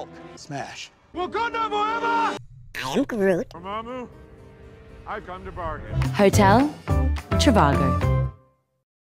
Hulk. Smash. Wakanda forever! I am Groot. Mamamoo, I come to bargain. Hotel Trivago.